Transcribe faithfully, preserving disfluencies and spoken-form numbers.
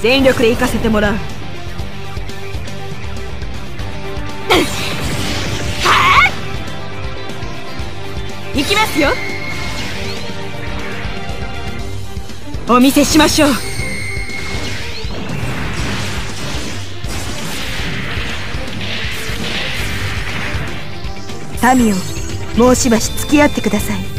全力で行かせてもらう。はあ、行きますよ。お見せしましょう。民よ、もうしばし付き合ってください。